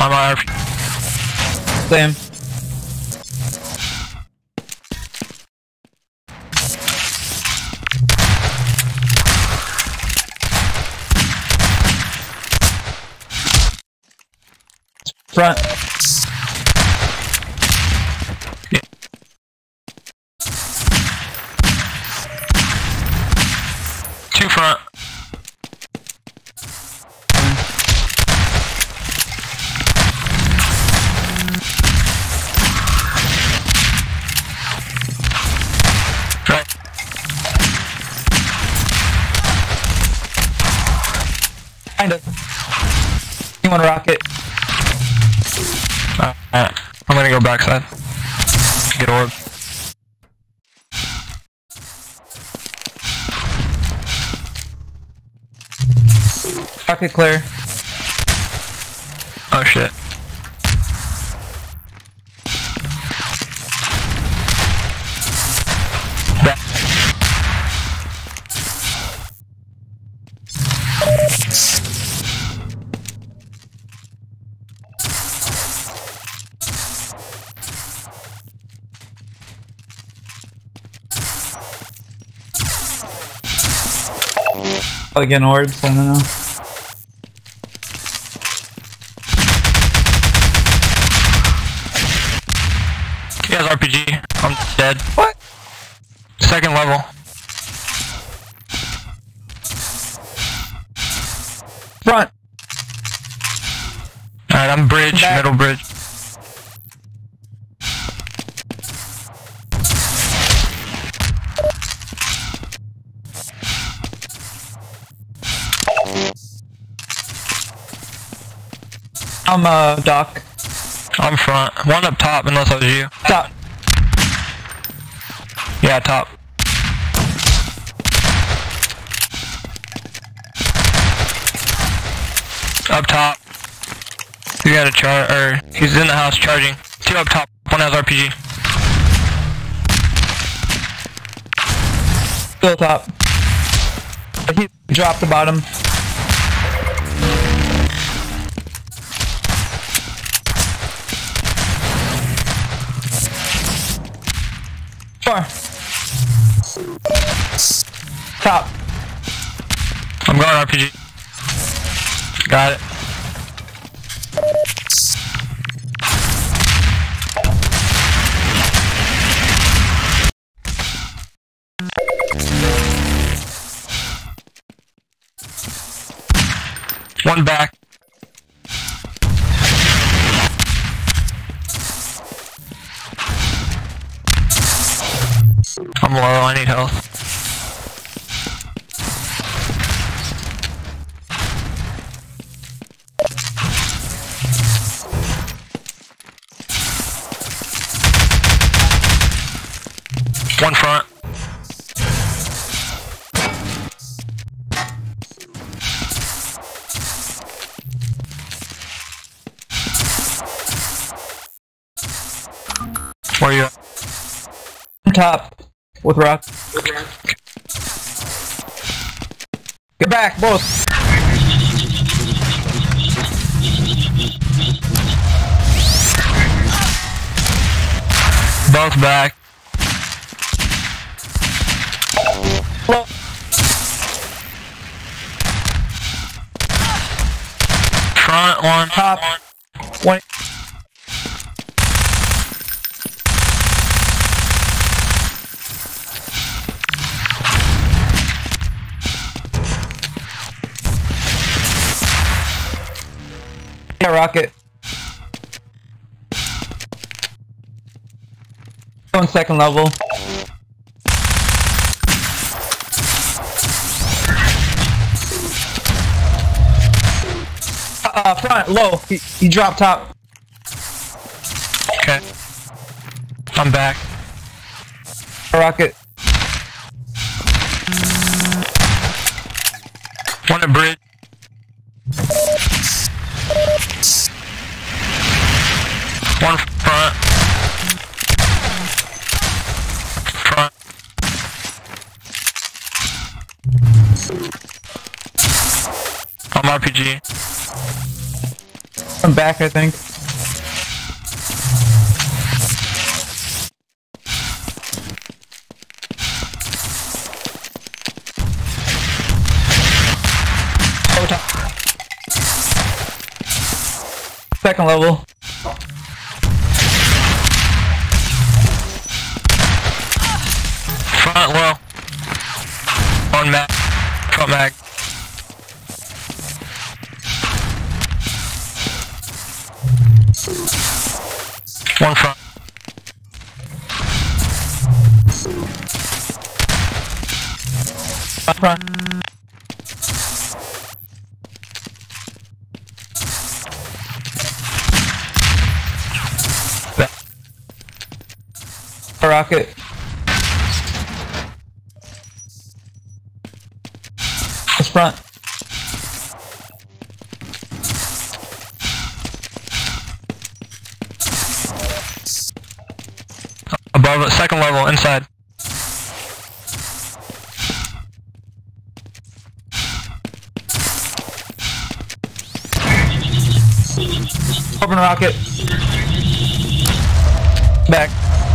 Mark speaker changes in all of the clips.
Speaker 1: On my RPG.
Speaker 2: Same. Front.
Speaker 1: Yeah. Two front. Right.
Speaker 2: Kinda. You want to rocket?
Speaker 1: I'm gonna go backside. Get orb.
Speaker 2: Rocket clear.
Speaker 1: Oh shit. Back.
Speaker 2: Again, orbs, I don't know.
Speaker 1: He has RPG. I'm dead.
Speaker 2: What?
Speaker 1: Second level.
Speaker 2: Front.
Speaker 1: Alright, I'm bridge,
Speaker 2: Back.
Speaker 1: middle bridge.
Speaker 2: I'm Doc.
Speaker 1: I'm front. One up top, unless that was you.
Speaker 2: Top.
Speaker 1: Yeah, top. Up top. You got a char, or he's in the house charging. Two up top. One has RPG.
Speaker 2: Still top. He dropped the bottom. Far. Top.
Speaker 1: I'm going RPG. Got it. One back. I'm low, I need health. One front. Where are you at?
Speaker 2: Top. With rock. Get back, both.
Speaker 1: Both back. Front one.
Speaker 2: Top. One. Yeah, rocket. Going second level. Front, low. He dropped top.
Speaker 1: Okay. I'm back.
Speaker 2: Rocket.
Speaker 1: One at bridge. One front. Front. I'm RPG.
Speaker 2: I'm back. back, I think. Oh, top. Second level.
Speaker 1: Front low. On mag. Front mag. One front.
Speaker 2: Front.
Speaker 1: Back.
Speaker 2: Rocket. This front.
Speaker 1: Above it. Second level. Inside.
Speaker 2: Open rocket. Back.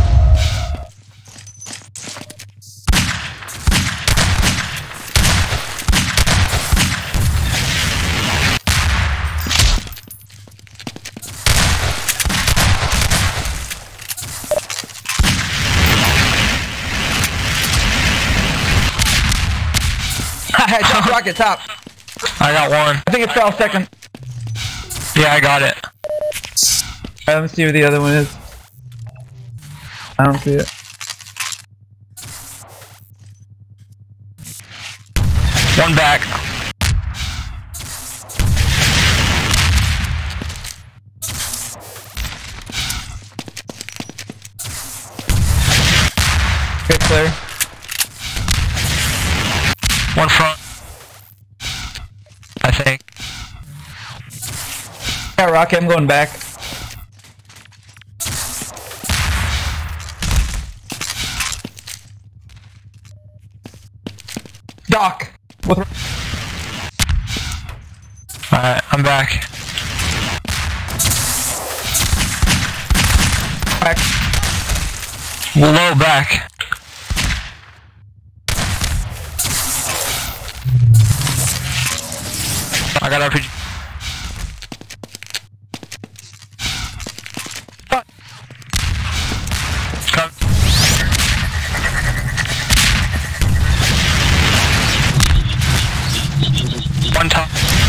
Speaker 2: Top rocket, top.
Speaker 1: I got one.
Speaker 2: I think it fell second.
Speaker 1: Yeah, I got it.
Speaker 2: Alright, let me see where the other one is. I don't see it.
Speaker 1: One back.
Speaker 2: Good clear.
Speaker 1: One front. I think.
Speaker 2: Got rocket, I'm going back. Doc! With
Speaker 1: Alright, I'm back.
Speaker 2: back.
Speaker 1: Low back. I got RPG. Come. One top.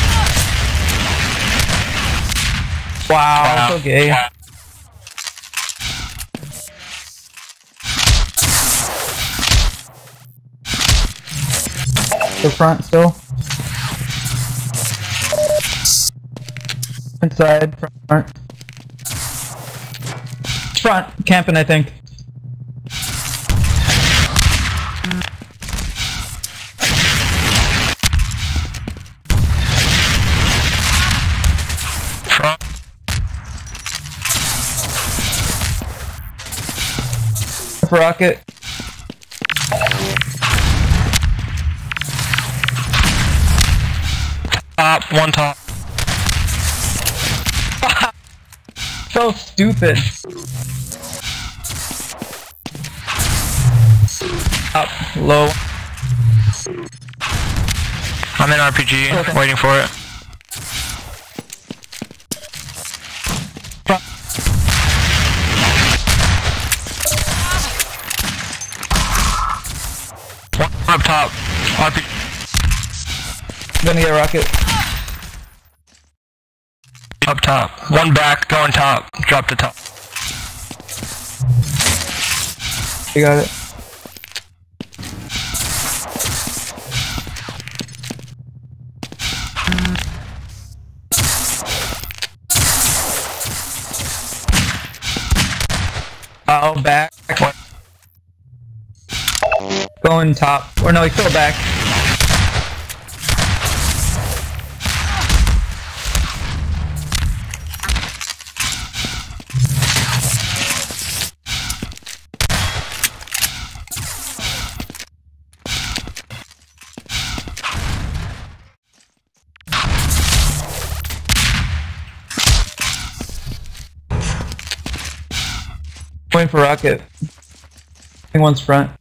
Speaker 2: Wow, so gay.
Speaker 1: Wow.
Speaker 2: The front still. Inside, front. Front, camping, I think.
Speaker 1: Front.
Speaker 2: Rocket.
Speaker 1: Top. One top.
Speaker 2: So stupid. Up, low.
Speaker 1: I'm in RPG,
Speaker 2: Okay.
Speaker 1: waiting for it.
Speaker 2: Front.
Speaker 1: One up top. RPG.
Speaker 2: Gonna get a rocket.
Speaker 1: Up top. One back, going top. Drop to top.
Speaker 2: You got it. Oh, back. Going top. Or no, he's still back. Going for rocket. I think one's front.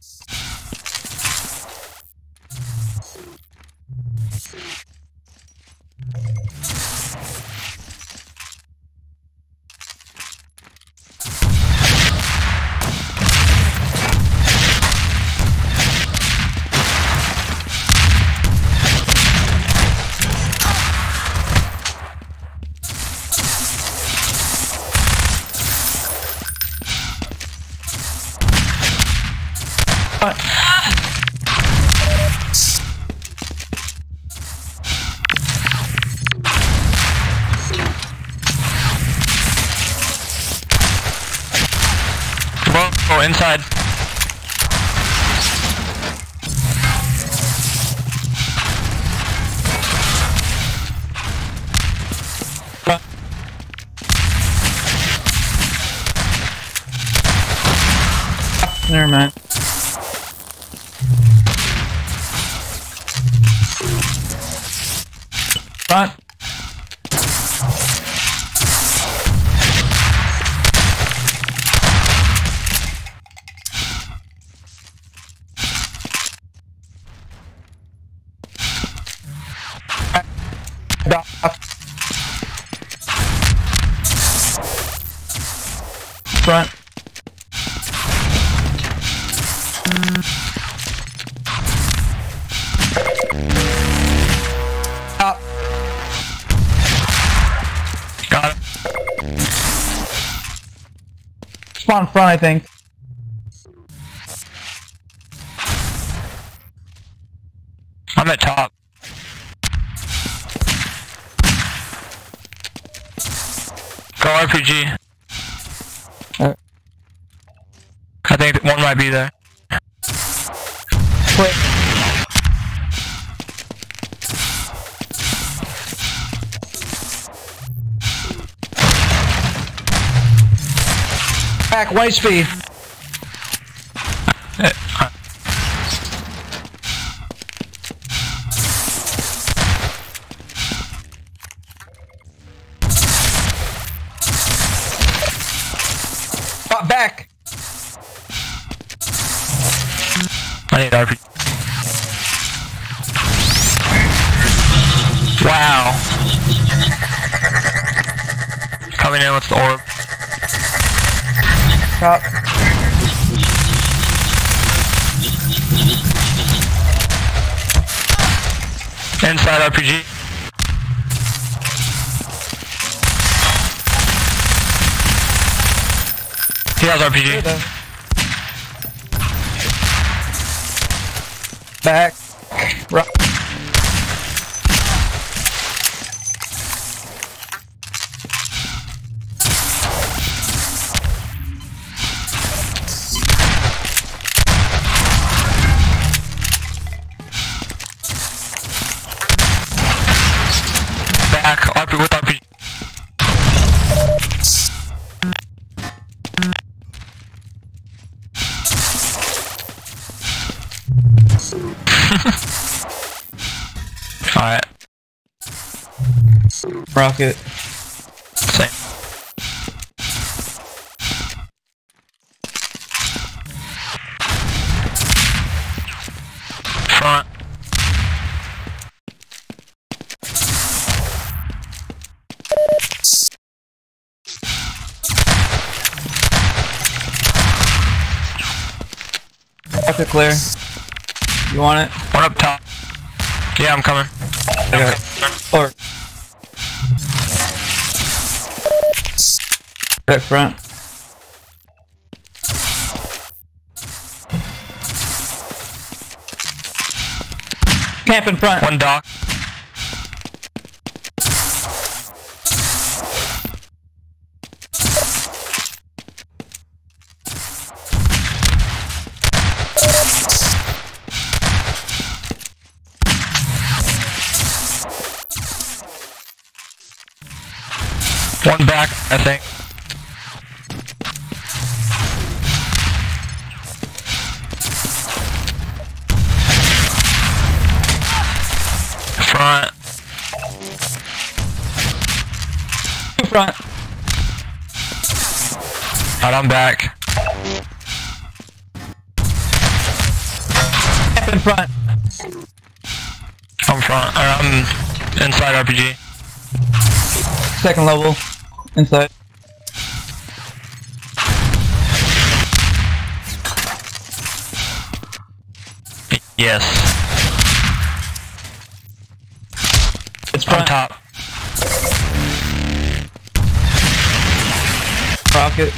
Speaker 1: Whoa, inside.
Speaker 2: Never mind. Front. Front. Top.
Speaker 1: Got it.
Speaker 2: Spawn front, I think.
Speaker 1: I'm at top. Go RPG. I think one might be there.
Speaker 2: Quick. Back, white speed. Back.
Speaker 1: I need RPG. Wow. Coming in with the orb.
Speaker 2: Top.
Speaker 1: Inside RPG. He has RPG.
Speaker 2: Back. Right.
Speaker 1: Back, RP with RPG. Alright.
Speaker 2: Rocket.
Speaker 1: Same. Front.
Speaker 2: Rocket clear. You want it?
Speaker 1: One up top. Yeah, I'm coming.
Speaker 2: I got it. Or. Back front. Camp in front.
Speaker 1: One dock. One back, I think. Front.
Speaker 2: Front.
Speaker 1: Alright, I'm back.
Speaker 2: Up in front.
Speaker 1: I'm front. Or I'm inside RPG.
Speaker 2: Second level. Inside.
Speaker 1: Yes.
Speaker 2: It's
Speaker 1: On
Speaker 2: front.
Speaker 1: top.
Speaker 2: Rocket.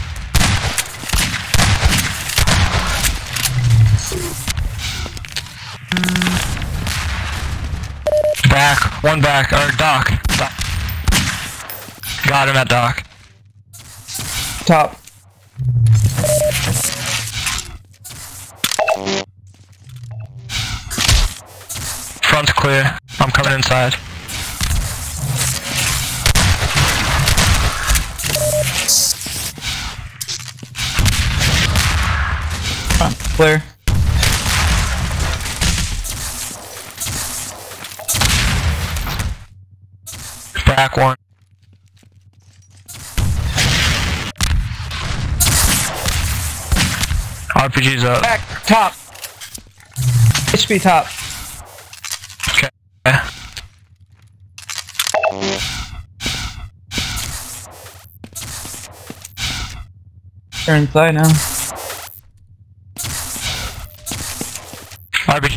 Speaker 1: Back. One back. Or dock. Dock. Got him at dock.
Speaker 2: Top.
Speaker 1: Front's clear. I'm coming inside.
Speaker 2: Front. Clear.
Speaker 1: Back one. RPG's up.
Speaker 2: Back. Top. HP top.
Speaker 1: Okay.
Speaker 2: They're inside now.
Speaker 1: RPG.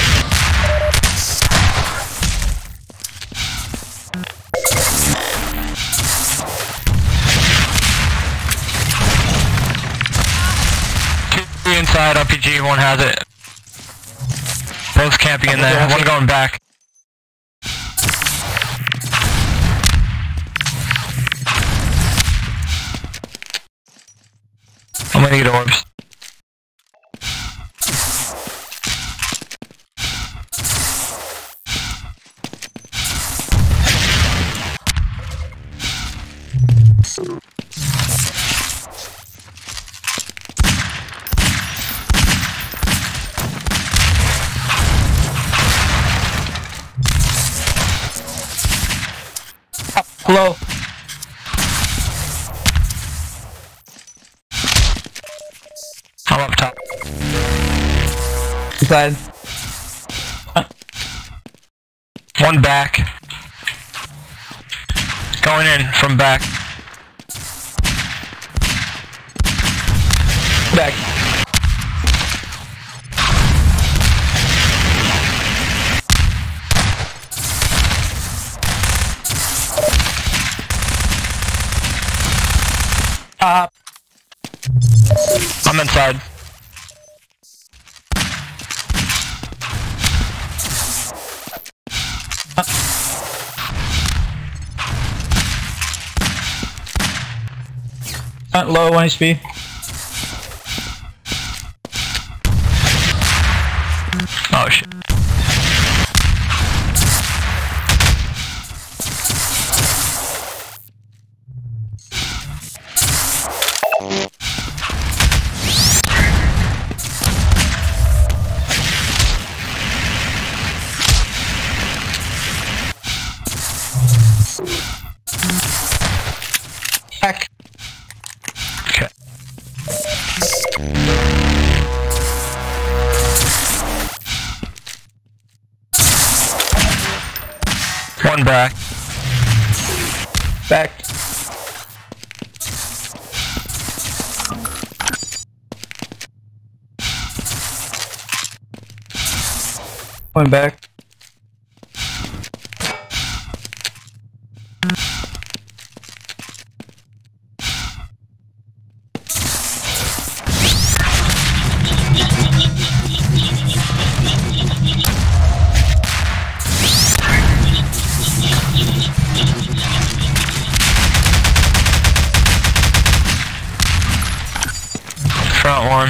Speaker 1: Two inside RPG, one has it. Both camping in there, one going back. I'm gonna get orbs.
Speaker 2: Low.
Speaker 1: I'm up top.
Speaker 2: Inside.
Speaker 1: One back. Going in from back.
Speaker 2: Back.
Speaker 1: I'm inside.
Speaker 2: Front low, 1 HP.
Speaker 1: Oh shit.
Speaker 2: Back.
Speaker 1: Okay. One back.
Speaker 2: Back. One back.
Speaker 1: Front one.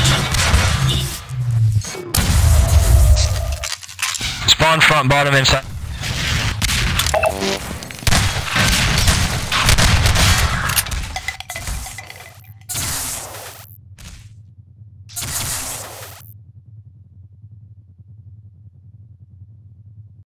Speaker 1: Spawn front, bottom, inside.